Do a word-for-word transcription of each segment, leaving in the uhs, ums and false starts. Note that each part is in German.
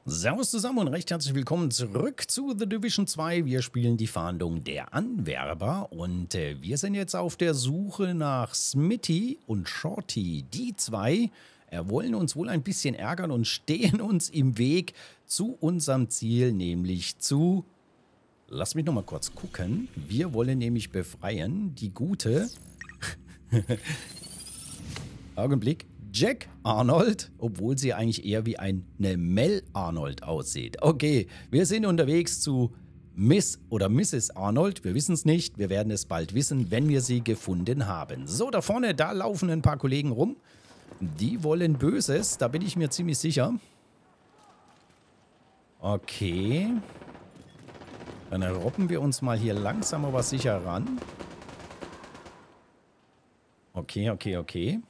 Servus zusammen und recht herzlich willkommen zurück zu The Division zwei. Wir spielen die Fahndung der Anwerber und äh, wir sind jetzt auf der Suche nach Smitty und Shorty. Die zwei äh, wollen uns wohl ein bisschen ärgern und stehen uns im Weg zu unserem Ziel, nämlich zu... Lass mich noch mal kurz gucken. Wir wollen nämlich befreien die gute... Augenblick. Jack Arnold, obwohl sie eigentlich eher wie eine Mel Arnold aussieht. Okay, wir sind unterwegs zu Miss oder Misses Arnold. Wir wissen es nicht. Wir werden es bald wissen, wenn wir sie gefunden haben. So, da vorne, da laufen ein paar Kollegen rum. Die wollen Böses, da bin ich mir ziemlich sicher. Okay. Dann robben wir uns mal hier langsam aber sicher ran. Okay, okay, okay.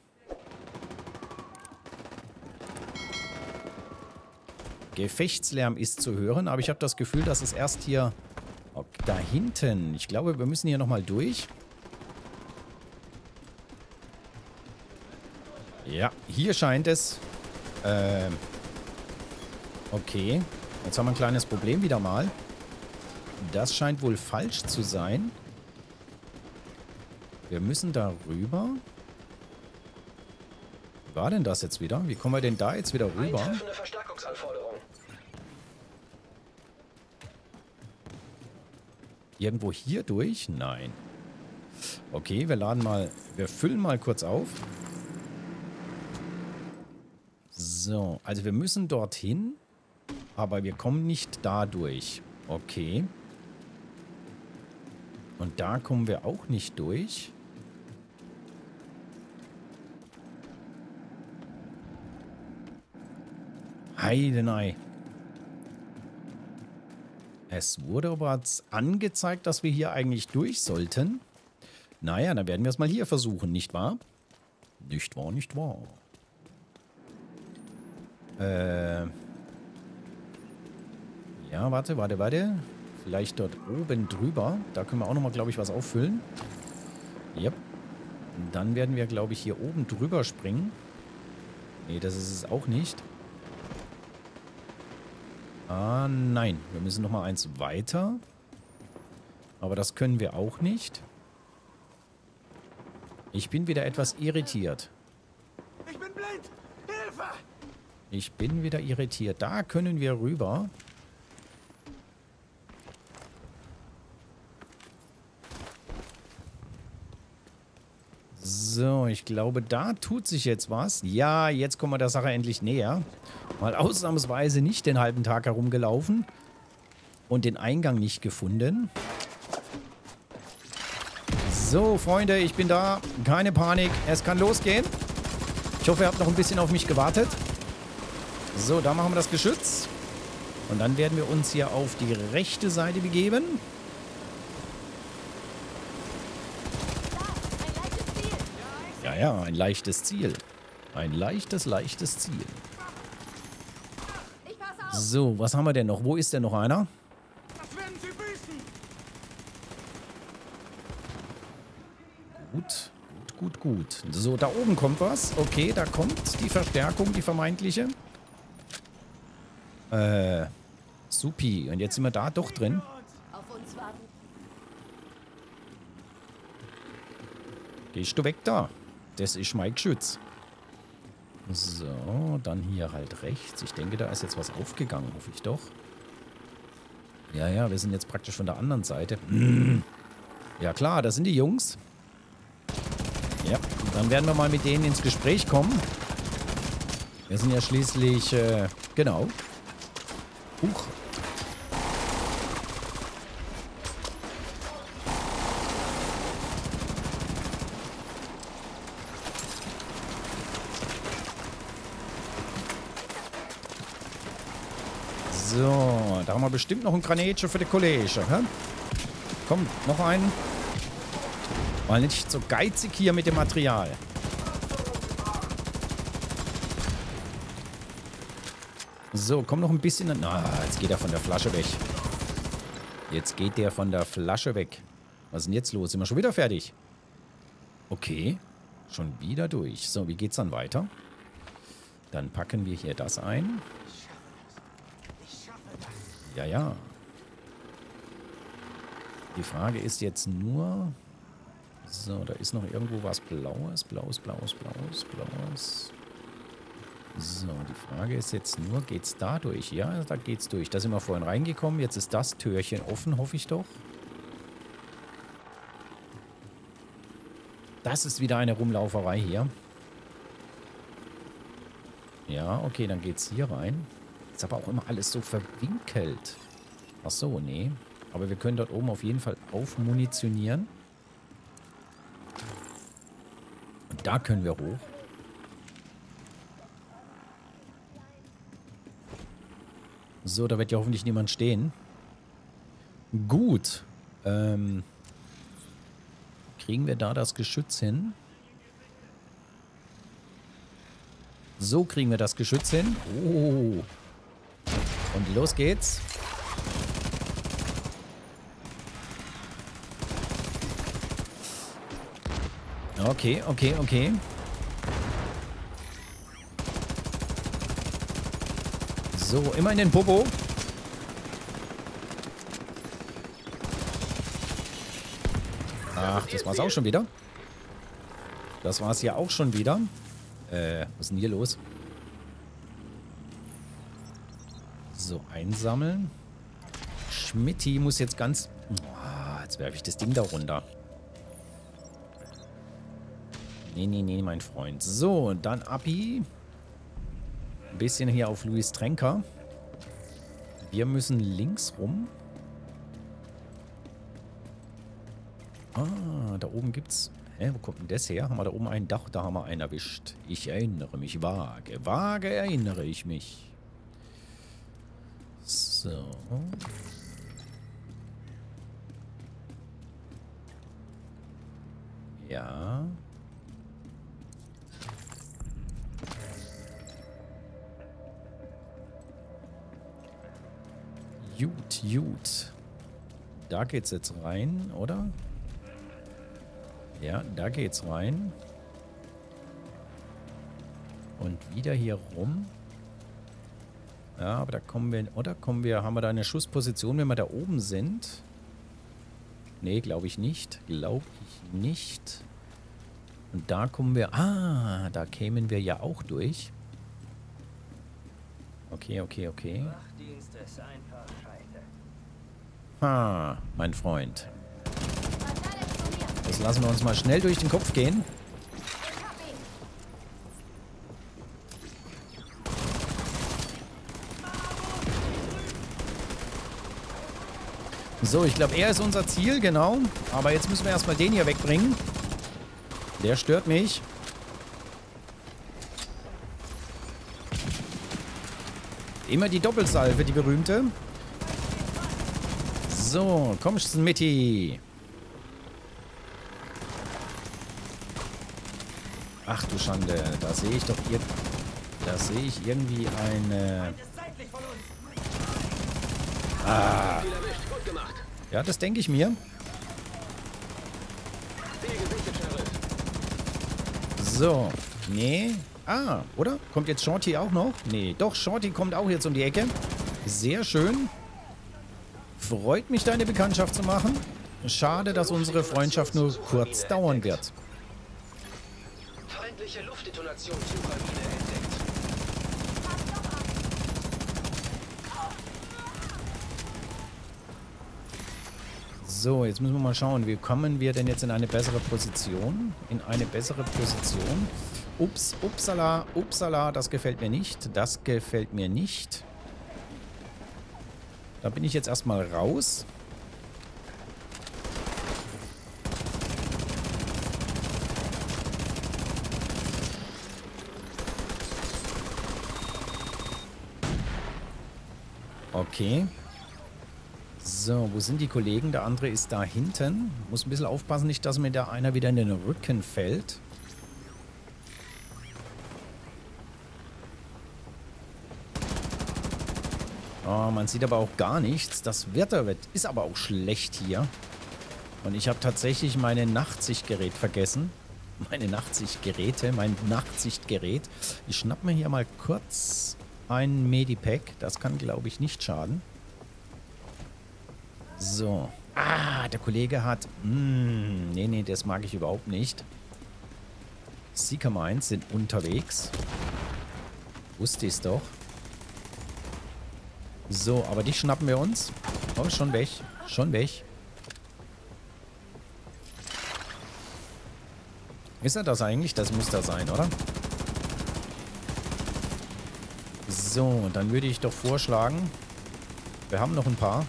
Gefechtslärm ist zu hören, aber ich habe das Gefühl, dass es erst hier... Okay, da hinten. Ich glaube, wir müssen hier nochmal durch. Ja, hier scheint es... Ähm... Okay. Jetzt haben wir ein kleines Problem wieder mal. Das scheint wohl falsch zu sein. Wir müssen da rüber. Wie war denn das jetzt wieder? Wie kommen wir denn da jetzt wieder rüber? Eintreffende Verstärkungsanforderung. Irgendwo hier durch? Nein. Okay, wir laden mal, wir füllen mal kurz auf. So, also wir müssen dorthin, aber wir kommen nicht da durch. Okay. Und da kommen wir auch nicht durch. Heidenei. Es wurde aber jetzt angezeigt, dass wir hier eigentlich durch sollten. Naja, dann werden wir es mal hier versuchen, nicht wahr? Nicht wahr, nicht wahr. Äh. Ja, warte, warte, warte. Vielleicht dort oben drüber. Da können wir auch nochmal, glaube ich, was auffüllen. Yep. Und dann werden wir, glaube ich, hier oben drüber springen. Nee, das ist es auch nicht. Ah, nein. Wir müssen noch mal eins weiter. Aber das können wir auch nicht. Ich bin wieder etwas irritiert. Ich bin blind! Hilfe! Ich bin wieder irritiert. Da können wir rüber. So, ich glaube, da tut sich jetzt was. Ja, jetzt kommen wir der Sache endlich näher. Mal ausnahmsweise nicht den halben Tag herumgelaufen und den Eingang nicht gefunden. So, Freunde, ich bin da. Keine Panik, es kann losgehen. Ich hoffe, ihr habt noch ein bisschen auf mich gewartet. So, da machen wir das Geschütz. Und dann werden wir uns hier auf die rechte Seite begeben. Ja, ja, ein leichtes Ziel. Ein leichtes, leichtes Ziel. So, was haben wir denn noch? Wo ist denn noch einer? Das werden Sie büßen! Gut, gut, gut, gut. So, da oben kommt was. Okay, da kommt die Verstärkung, die vermeintliche. Äh, supi. Und jetzt sind wir da doch drin. Auf uns warten. Gehst du weg da? Das ist mein Geschütz. So, dann hier halt rechts. Ich denke, da ist jetzt was aufgegangen, hoffe ich doch. Ja, ja, wir sind jetzt praktisch von der anderen Seite. Ja klar, das sind die Jungs. Ja, dann werden wir mal mit denen ins Gespräch kommen. Wir sind ja schließlich, äh, genau. Huch. So, da haben wir bestimmt noch ein Granatchen für die Kollege. Hä? Komm, noch einen. Mal nicht so geizig hier mit dem Material. So, komm noch ein bisschen... Na, jetzt geht er von der Flasche weg. Jetzt geht der von der Flasche weg. Was ist denn jetzt los? Sind wir schon wieder fertig? Okay, schon wieder durch. So, wie geht's dann weiter? Dann packen wir hier das ein. Ja, ja. Die Frage ist jetzt nur... So, da ist noch irgendwo was Blaues. Blaues, Blaues, Blaues, Blaues. So, die Frage ist jetzt nur, geht's da durch? Ja, da geht's durch. Da sind wir vorhin reingekommen. Jetzt ist das Türchen offen, hoffe ich doch. Das ist wieder eine Rumlauferei hier. Ja, okay, dann geht's hier rein. Ist aber auch immer alles so verwinkelt. Ach so, nee. Aber wir können dort oben auf jeden Fall aufmunitionieren. Und da können wir hoch. So, da wird ja hoffentlich niemand stehen. Gut. Ähm, kriegen wir da das Geschütz hin? So kriegen wir das Geschütz hin. Oh. Und los geht's. Okay, okay, okay. So, immer in den Popo. Ach, das war's auch schon wieder. Das war's ja auch schon wieder. Äh, was ist denn hier los? So, einsammeln. Schmitty muss jetzt ganz... Oh, jetzt werfe ich das Ding da runter. Nee, nee, nee, mein Freund. So, dann Abi. Ein bisschen hier auf Luis Trenker. Wir müssen links rum. Ah, da oben gibt's... Hä, wo kommt denn das her? Haben wir da oben ein Dach? Da haben wir einen erwischt. Ich erinnere mich vage. Vage erinnere ich mich. So. Ja. Gut, gut. Da geht's jetzt rein, oder? Ja, da geht's rein. Und wieder hier rum. Ja, aber da kommen wir... Oder kommen wir... Haben wir da eine Schussposition, wenn wir da oben sind? Nee, glaube ich nicht. Glaube ich nicht. Und da kommen wir... Ah, da kämen wir ja auch durch. Okay, okay, okay. Ah, mein Freund. Das lassen wir uns mal schnell durch den Kopf gehen. So, ich glaube, er ist unser Ziel, genau. Aber jetzt müssen wir erstmal den hier wegbringen. Der stört mich. Immer die Doppelsalve, die berühmte. So, komm, Smitty. Ach du Schande, da sehe ich doch ir da sehe ich irgendwie eine... Ah. Ja, das denke ich mir. So, nee. Ah, oder? Kommt jetzt Shorty auch noch? Nee, doch, Shorty kommt auch jetzt um die Ecke. Sehr schön. Freut mich, deine Bekanntschaft zu machen. Schade, dass unsere Freundschaft nur kurz dauern wird. Feindliche Luftdetonationssuchermine entdeckt. So, jetzt müssen wir mal schauen, wie kommen wir denn jetzt in eine bessere Position? In eine bessere Position. Ups, upsala, upsala, das gefällt mir nicht. Das gefällt mir nicht. Da bin ich jetzt erstmal raus. Okay. So, wo sind die Kollegen? Der andere ist da hinten. Muss ein bisschen aufpassen, nicht, dass mir da einer wieder in den Rücken fällt. Oh, man sieht aber auch gar nichts. Das Wetter ist aber auch schlecht hier. Und ich habe tatsächlich meine Nachtsichtgerät vergessen. Meine Nachtsichtgeräte, mein Nachtsichtgerät. Ich schnapp mir hier mal kurz ein Medipack. Das kann, glaube ich, nicht schaden. So. Ah, der Kollege hat... Mh, nee, nee, das mag ich überhaupt nicht. Seeker Mines sind unterwegs. Wusste ich's doch. So, aber die schnappen wir uns. Oh, schon weg. Schon weg. Ist er das eigentlich? Das muss da sein, oder? So, dann würde ich doch vorschlagen, wir haben noch ein paar.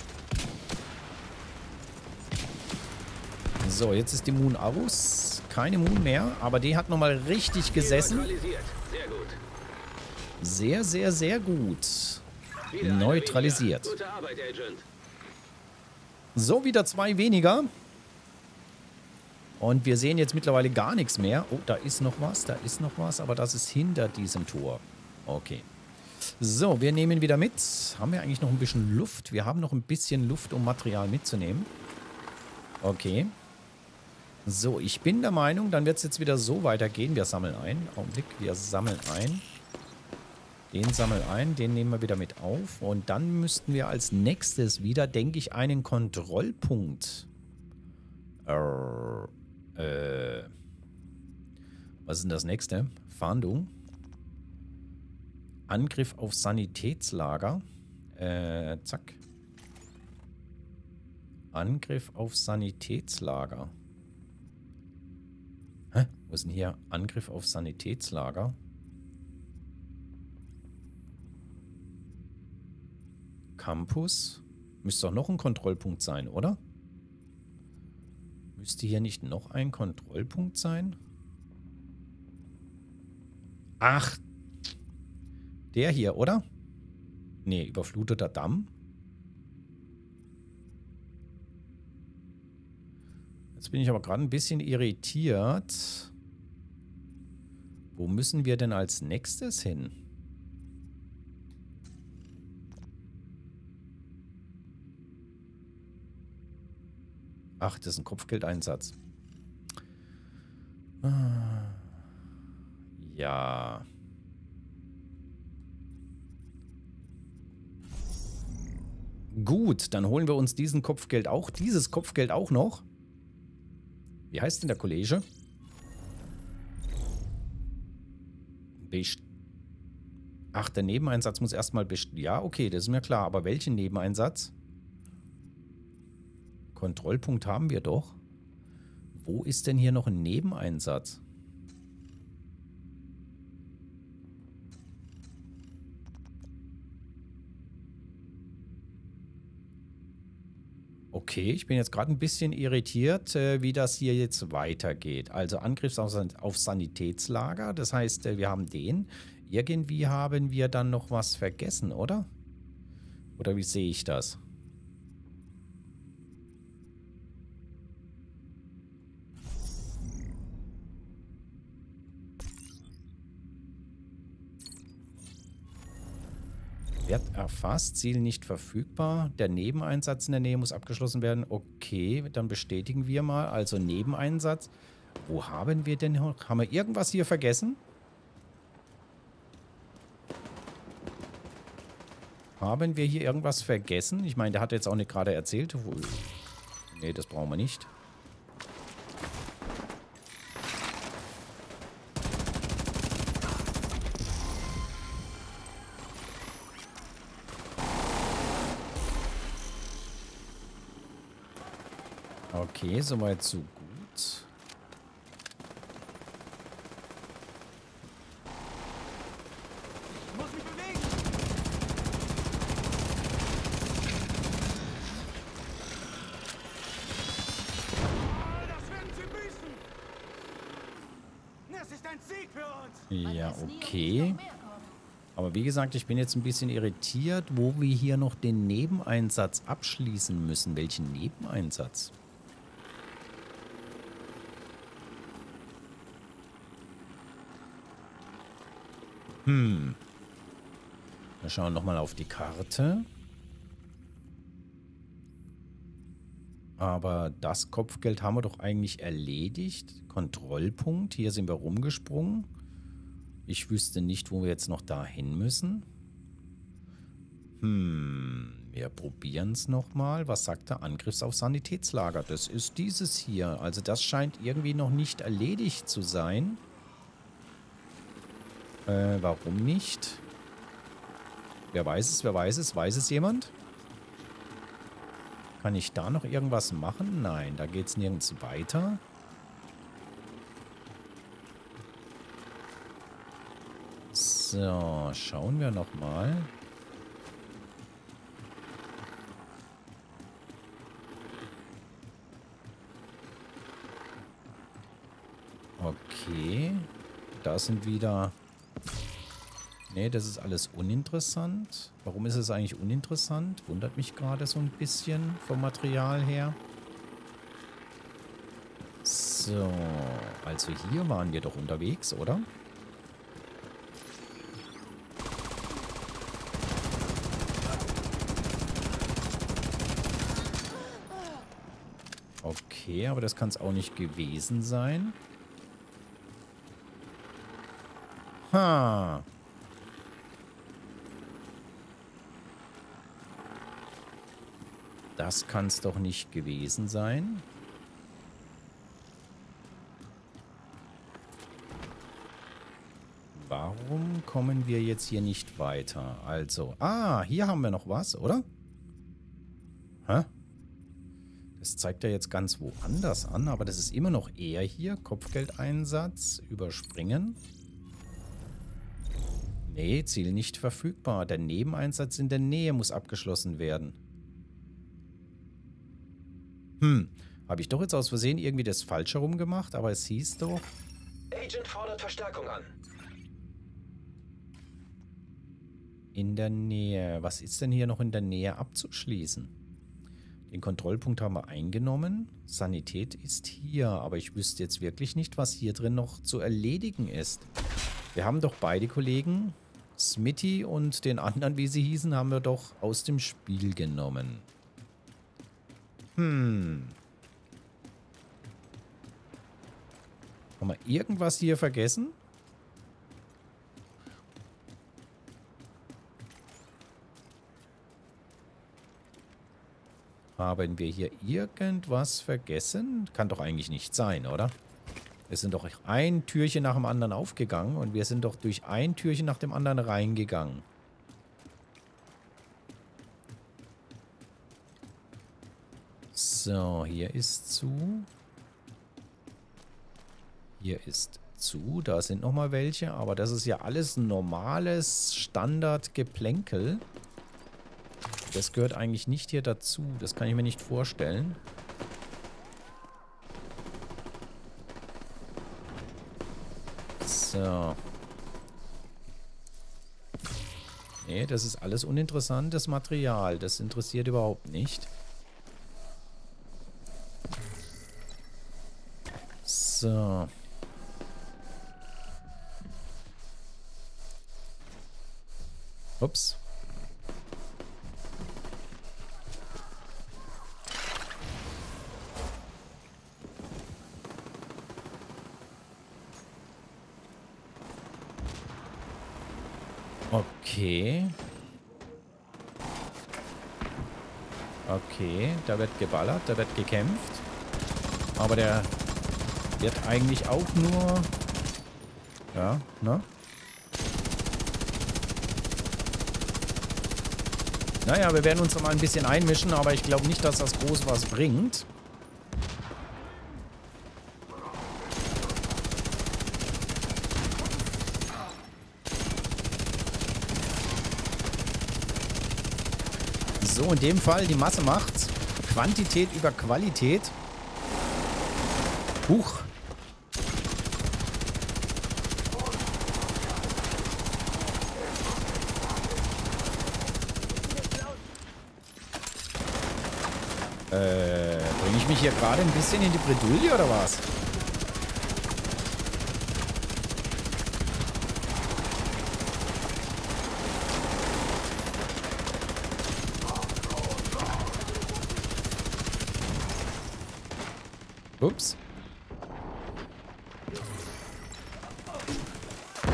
So, jetzt ist die Moon aus. Keine Moon mehr, aber die hat nochmal richtig gesessen. Sehr gut. Sehr, sehr, sehr gut. Wieder Neutralisiert. Gute Arbeit, Agent. So, wieder zwei weniger. Und wir sehen jetzt mittlerweile gar nichts mehr. Oh, da ist noch was, da ist noch was, aber das ist hinter diesem Tor. Okay. So, wir nehmen wieder mit. Haben wir eigentlich noch ein bisschen Luft? Wir haben noch ein bisschen Luft, um Material mitzunehmen. Okay. So, ich bin der Meinung, dann wird es jetzt wieder so weitergehen. Wir sammeln ein. Augenblick, wir sammeln ein. Den sammeln ein, den nehmen wir wieder mit auf. Und dann müssten wir als nächstes wieder, denke ich, einen Kontrollpunkt. Äh, äh, was ist denn das nächste? Fahndung. Angriff auf Sanitätslager. Äh, zack. Angriff auf Sanitätslager. Hä? Wo ist denn hier Angriff auf Sanitätslager? Campus. Müsste doch noch ein Kontrollpunkt sein, oder? Müsste hier nicht noch ein Kontrollpunkt sein? Ach. Der hier, oder? Nee, überfluteter Damm. Jetzt bin ich aber gerade ein bisschen irritiert. Wo müssen wir denn als nächstes hin? Ach, das ist ein Kopfgeldeinsatz. Ah. Ja. Gut, dann holen wir uns diesen Kopfgeld auch, dieses Kopfgeld auch noch. Wie heißt denn der Kollege? Best Ach, der Nebeneinsatz muss erstmal best... Ja, okay, das ist mir klar. Aber welchen Nebeneinsatz? Kontrollpunkt haben wir doch. Wo ist denn hier noch ein Nebeneinsatz? Okay, ich bin jetzt gerade ein bisschen irritiert, äh, wie das hier jetzt weitergeht. Also Angriff auf, auf Sanitätslager, das heißt, äh, wir haben den. Irgendwie haben wir dann noch was vergessen, oder? Oder wie sehe ich das? Wert erfasst, Ziel nicht verfügbar. Der Nebeneinsatz in der Nähe muss abgeschlossen werden. Okay, dann bestätigen wir mal. Also Nebeneinsatz. Wo haben wir denn noch? Haben wir irgendwas hier vergessen? Haben wir hier irgendwas vergessen? Ich meine, der hat jetzt auch nicht gerade erzählt. Wo... Nee, das brauchen wir nicht. Okay, soweit so gut. Ich muss mich bewegen. Oh, das werden sie büßen. Das ist ein Sieg für uns. Ja, okay. Aber wie gesagt, ich bin jetzt ein bisschen irritiert, wo wir hier noch den Nebeneinsatz abschließen müssen. Welchen Nebeneinsatz? Hm. Wir schauen nochmal auf die Karte. Aber das Kopfgeld haben wir doch eigentlich erledigt. Kontrollpunkt. Hier sind wir rumgesprungen. Ich wüsste nicht, wo wir jetzt noch dahin müssen. Hm. Wir probieren es nochmal. Was sagt der Angriff auf Sanitätslager? Das ist dieses hier. Also das scheint irgendwie noch nicht erledigt zu sein. Äh, warum nicht? Wer weiß es, wer weiß es? Weiß es jemand? Kann ich da noch irgendwas machen? Nein, da geht es nirgends weiter. So, schauen wir nochmal. Okay. Da sind wieder... Nee, das ist alles uninteressant. Warum ist es eigentlich uninteressant? Wundert mich gerade so ein bisschen vom Material her. So, also hier waren wir doch unterwegs, oder? Okay, aber das kann es auch nicht gewesen sein. Ha. Das kann es doch nicht gewesen sein. Warum kommen wir jetzt hier nicht weiter? Also, ah, hier haben wir noch was, oder? Hä? Das zeigt ja jetzt ganz woanders an, aber das ist immer noch eher hier. Kopfgeldeinsatz, überspringen. Nee, Ziel nicht verfügbar. Der Nebeneinsatz in der Nähe muss abgeschlossen werden. Hm, habe ich doch jetzt aus Versehen irgendwie das falsch herum gemacht, aber es hieß doch... Agent fordert Verstärkung an. In der Nähe. Was ist denn hier noch in der Nähe abzuschließen? Den Kontrollpunkt haben wir eingenommen. Sanität ist hier, aber ich wüsste jetzt wirklich nicht, was hier drin noch zu erledigen ist. Wir haben doch beide Kollegen, Smitty und den anderen, wie sie hießen, haben wir doch aus dem Spiel genommen. Hm. Haben wir irgendwas hier vergessen? Haben wir hier irgendwas vergessen? Kann doch eigentlich nicht sein, oder? Es sind doch ein Türchen nach dem anderen aufgegangen und wir sind doch durch ein Türchen nach dem anderen reingegangen. So, hier ist zu. Hier ist zu. Da sind nochmal welche, aber das ist ja alles normales Standardgeplänkel. Das gehört eigentlich nicht hier dazu. Das kann ich mir nicht vorstellen. So. Nee, das ist alles uninteressantes Material. Das interessiert überhaupt nicht. So. Ups. Okay. Okay, da wird geballert, da wird gekämpft. Aber der wird eigentlich auch nur... Ja, ne? Naja, wir werden uns noch mal ein bisschen einmischen, aber ich glaube nicht, dass das groß was bringt. So, in dem Fall, die Masse macht's. Quantität über Qualität. Huch. Äh, bringe ich mich hier gerade ein bisschen in die Bredouille oder was? Ups.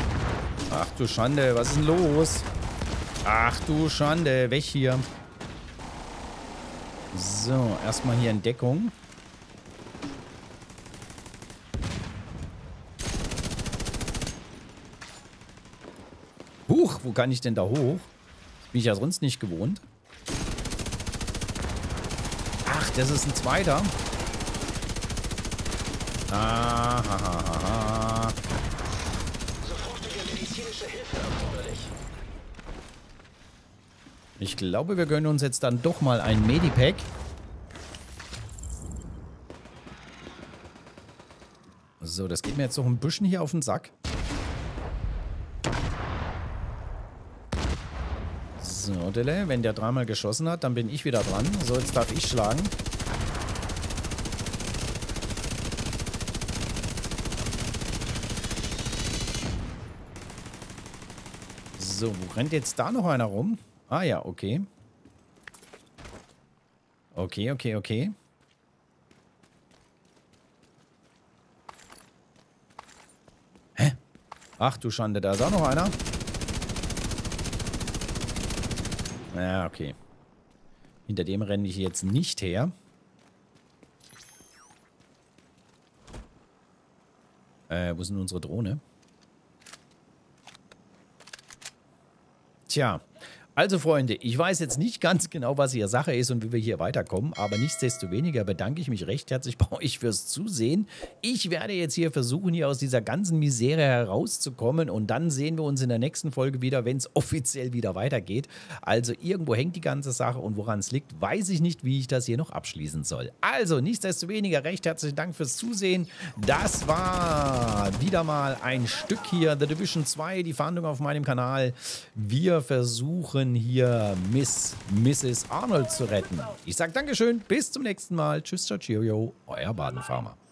Ach du Schande, was ist denn los? Ach du Schande, weg hier. So, erstmal hier in Deckung. Huch, wo kann ich denn da hoch? Das bin ich ja sonst nicht gewohnt. Ach, das ist ein zweiter. Ah, ha, ha, ha, ha. Sofortige medizinische Hilfe erforderlich. Ich glaube, wir gönnen uns jetzt dann doch mal ein Medipack. So, das geht mir jetzt noch ein bisschen hier auf den Sack. So, Dele, wenn der dreimal geschossen hat, dann bin ich wieder dran. So, jetzt darf ich schlagen. So, wo rennt jetzt da noch einer rum? Ah ja, okay. Okay, okay, okay. Hä? Ach du Schande, da ist auch noch einer. Ja, okay. Hinter dem renne ich jetzt nicht her. Äh, wo ist denn unsere Drohne? Tja, also Freunde, ich weiß jetzt nicht ganz genau, was hier Sache ist und wie wir hier weiterkommen, aber nichtsdestoweniger bedanke ich mich recht herzlich bei euch fürs Zusehen. Ich werde jetzt hier versuchen, hier aus dieser ganzen Misere herauszukommen und dann sehen wir uns in der nächsten Folge wieder, wenn es offiziell wieder weitergeht. Also irgendwo hängt die ganze Sache und woran es liegt, weiß ich nicht, wie ich das hier noch abschließen soll. Also nichtsdestoweniger recht herzlichen Dank fürs Zusehen. Das war wieder mal ein Stück hier, The Division zwei, die Fahndung auf meinem Kanal. Wir versuchen hier Miss Misses Arnold zu retten. Ich sage Dankeschön, bis zum nächsten Mal. Tschüss, ciao, cheerio, euer Badenfarmer.